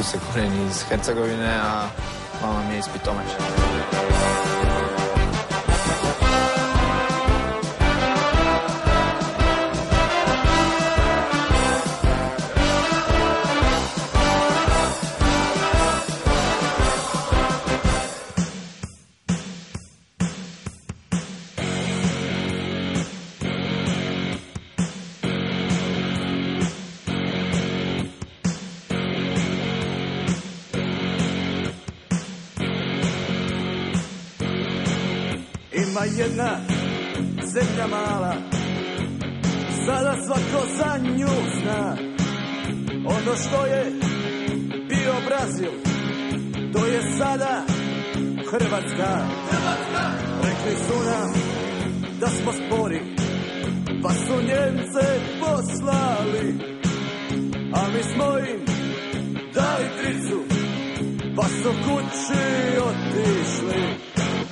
se korijeni iz Hercegovine, a mama mi je iz Pitomače. Ima jedna zemlja mala, sada svako za nju zna. Ono što je bio Brazil, to je sada Hrvatska. Rekli su nam da smo spori, pa su Njemce poslali, a mi smo im dali tricu, pa su kući otišli.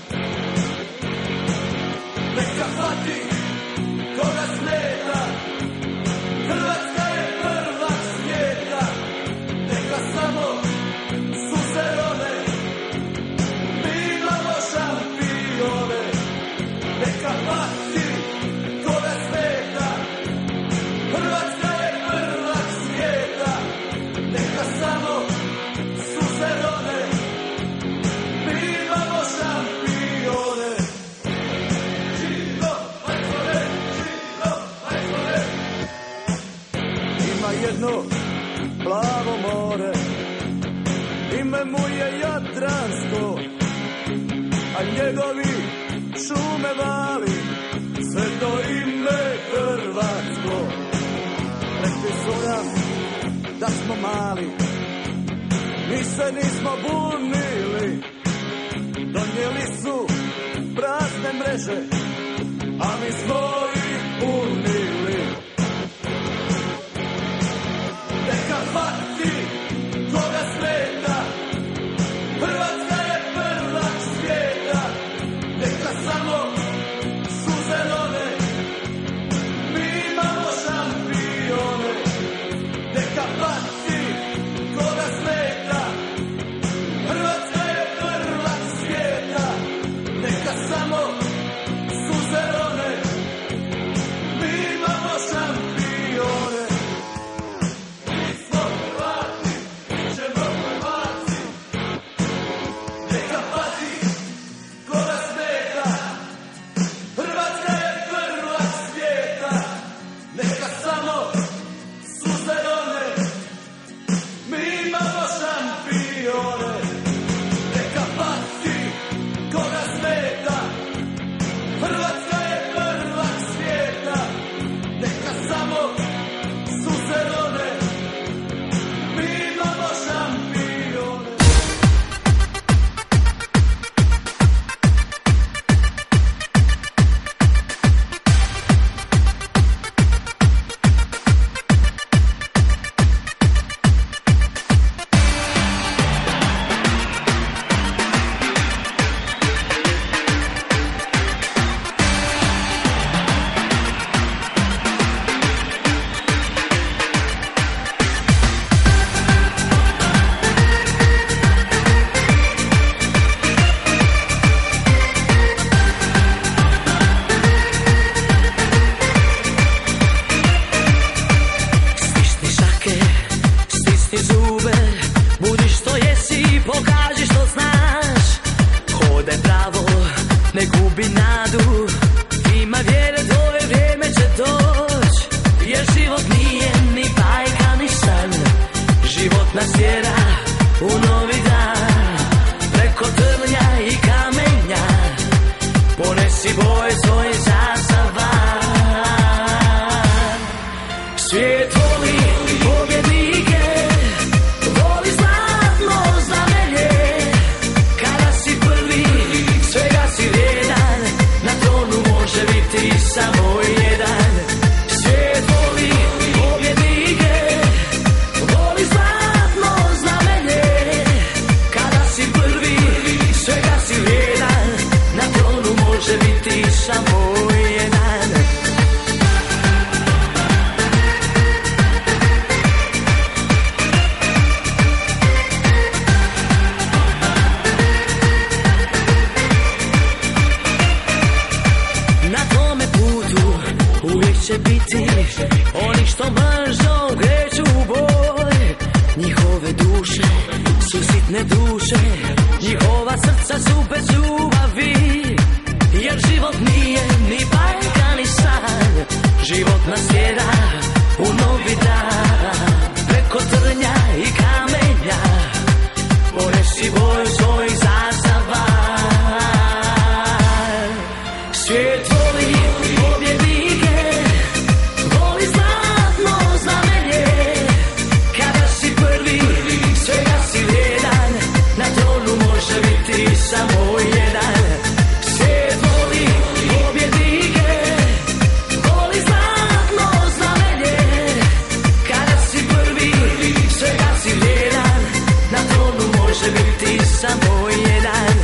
Neka pati koga smeta, Hrvatska je prvak svijeta. Neka samo suze rone, mi imamo šampione. Neka pati koga smeta, Hrvatska je prvak svijeta. Neka samo suze rone, mi imamo šampione. Jedno plavo more, ime mu je Jadransko, a njegovi šume vali, sve to ime Hrvatsko. Rekli su nam da smo mali, mi se nismo bunili, donijeli su prazne mreže, a mi smo ih punili. Neka pati koga smeta, Hrvatska je prvak svijeta. Neka samo suze rone, mi imamo šampione. Neka pati koga smeta, Hrvatska je prvak svijeta. Neka samo suze rone, mi imamo šampione. njihove duše, njihova srca su bez ljubavi. Jer život nije ni bajka ni san, život nas tjera u novi dan. Preko trnja i kamenja ponesi boju svojih zastava. Svijet voli pobjednike, voli zlatno znamenje. Kada si prvi, svega si vrijedan, na tronu može biti samo jedan. Svijet voli pobjednike, voli zlatno znamenje. Kada si prvi, svega si vrijedan, na tronu može biti samo jedan.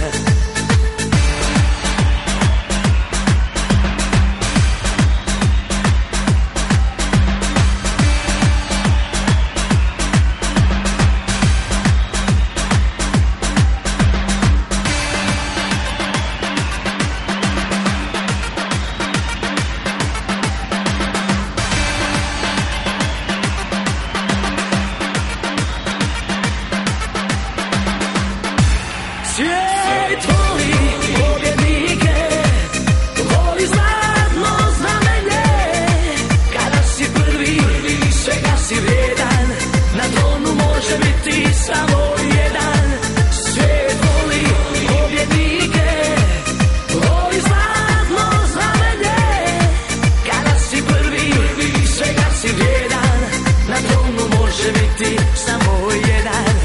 Svijet voli pobjednike, voli zlatno znamenje. Kada si prvi, svega si vrijedan, na tronu može biti samo jedan. Svijet voli pobjednike, voli zlatno znamenje. Kada si prvi, svega si vrijedan, na tronu može biti samo jedan.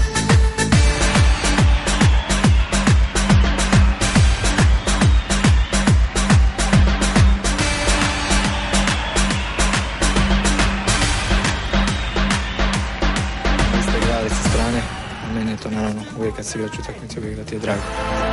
Sa strane, a meni je to naravno uvijek kad se igrač utakmice, uvijek da ti je drago.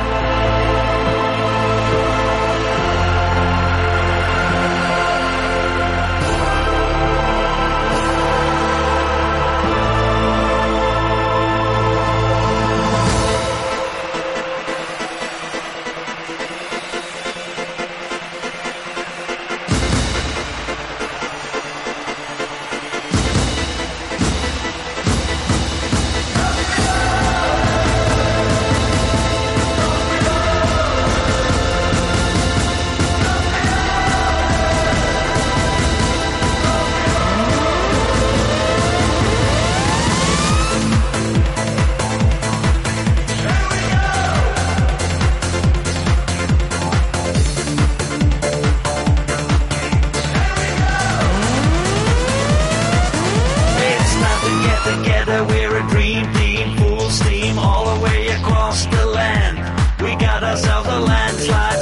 Together we're a dream team, full steam all the way across the land. We got ourselves a landslide.